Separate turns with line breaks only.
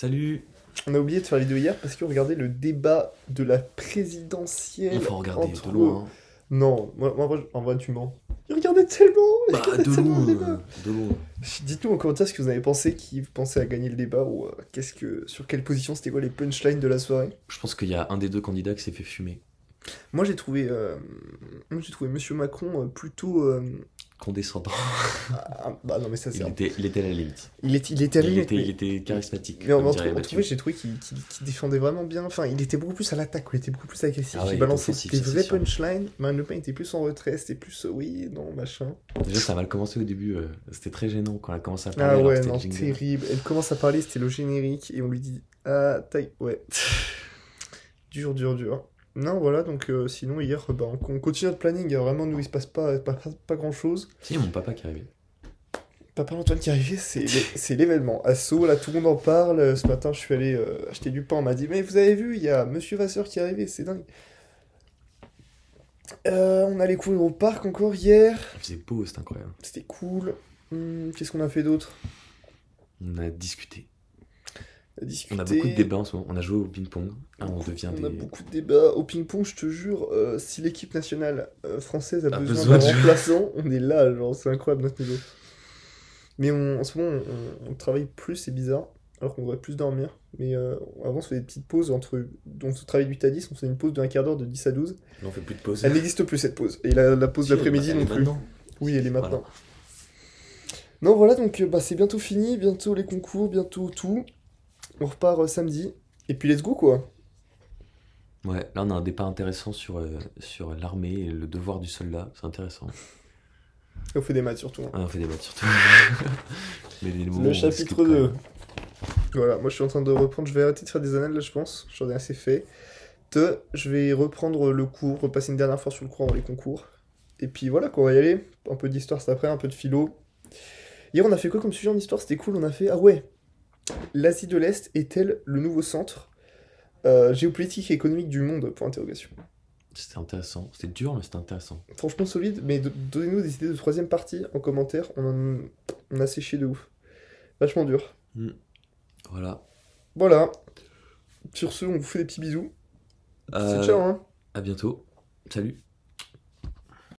Salut!
On a oublié de faire la vidéo hier parce qu'on regardait le débat de la présidentielle
Il faut regarder
entre...
de loin.
Non, en vrai, tu mens. Il regardait tellement, il
Bah,
regardait
de
tellement le
loin,
débat.
de loin.
Dites-nous en commentaire ce que vous avez pensé, qui vous pensez à gagner le débat ou sur quelle position, c'était quoi les punchlines de la soirée.
Je pense qu'il y a un des deux candidats qui s'est fait fumer.
Moi j'ai trouvé Monsieur Macron plutôt...
Condescendant.
bah non mais ça c'est...
Il était à la limite.
Il était à la limite,
Il était charismatique.
mais
comme
en
dirait
tout
Mathieu.
cas, j'ai trouvé qu'il défendait vraiment bien. Enfin, il était beaucoup plus à l'attaque, quoi. Il était beaucoup plus agressif.
Ah ouais,
Il
il
balançait
était offensif,
des
ça, c'est
vrais
sûr.
punchlines. Marine Le Pen était plus en retrait. C'était plus oui, non, machin.
Déjà, ça a mal commencé au début. C'était très gênant quand elle a commencé à parler.
Ah
alors que
ouais,
c'était le
non,
jingle.
terrible. Elle commence à parler, c'était le générique. Et on lui dit ah, taille. Ouais. Dur, dur, dur. Non, voilà, donc sinon, hier, bah, on continue notre planning. Vraiment, nous, il se passe pas grand-chose.
Si, il y a mon papa qui est arrivé.
Papa Antoine qui est arrivé, c'est l'événement. Asso, là, tout le monde en parle. Ce matin, je suis allé acheter du pain. On m'a dit, mais vous avez vu, il y a Monsieur Vasseur qui est arrivé, c'est dingue. On allait courir au parc encore hier.
Il faisait beau, c'était incroyable.
C'était cool. Qu'est-ce qu'on a fait d'autre?
On a discuté.
On a discuté.
On a beaucoup de débats en ce moment. On a joué au ping-pong. Ah, on devient
On
des.
a beaucoup de débats. Au ping-pong, je te jure, si l'équipe nationale française a
A
besoin
besoin
d'un
de-
remplaçant, on est là, genre, c'est incroyable notre niveau. Mais en ce moment, on travaille plus, c'est bizarre, alors qu'on devrait plus dormir. Mais avant, on se fait des petites pauses entre. Donc, on travaille du 8 à 10, on fait une pause d'un quart d'heure de 10 à 12.
Là, on fait plus de pause.
Elle n'existe plus cette pause. Et la pause
Si,
d'après-midi
elle
non
est
plus.
maintenant.
Oui, elle est maintenant.
Voilà.
Non, voilà, donc bah, c'est bientôt fini, bientôt les concours, bientôt tout. On repart samedi. Et puis let's go quoi.
Ouais, là on a un débat intéressant sur l'armée et le devoir du soldat, c'est intéressant.
Et on fait des maths surtout.
Ah, on fait des maths surtout. Mais les moments où
Le
on
chapitre
skip quand
2.
même.
Voilà, moi je suis en train de reprendre, je vais arrêter de faire des annales là je pense, j'en ai assez fait. Je vais reprendre le cours, repasser une dernière fois sur le cours avant les concours. Et puis voilà quoi, on va y aller. Un peu d'histoire cet après, un peu de philo. Hier on a fait quoi comme sujet en histoire? C'était cool, on a fait... Ah ouais, l'Asie de l'Est est-elle le nouveau centre géopolitique et économique du monde? Pour interrogation.
C'était intéressant. C'était dur, mais c'était intéressant.
Franchement solide, mais donnez-nous des idées de troisième partie en commentaire, on a séché de ouf. Vachement dur.
Hmm. Voilà.
Voilà. Sur ce, on vous fait des petits bisous. C'est ciao hein.
À bientôt. Salut.